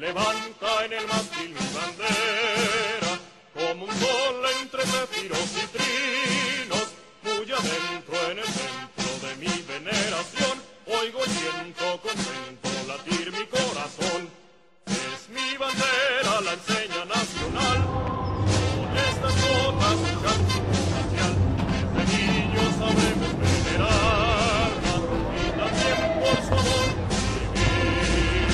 levanta en el mástil mi bandera, como un sol entre céfiros y trinos, muy adentro en el centro de mi veneración, oigo y siento contento latir mi corazón. Es mi bandera, la enseña nacional, con estas notas un cántico marcial, desde niños sabremos venerarla, y también por su amor vivir.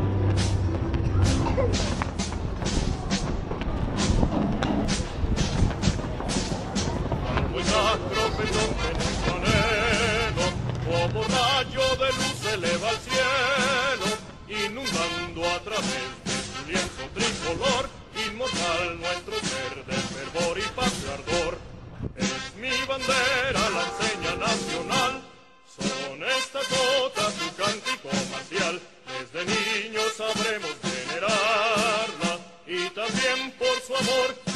Algo sacro perdón de nuestro anhelo, como rayo de luz se eleva al cielo, inundando a través de su lienzo tricolor, inmortal nuestro ser de fervor y patrio ardor. Es mi bandera, la enseña nacional, son estas notas su cántico marcial, desde niños sabremos venerarla, y también por su amor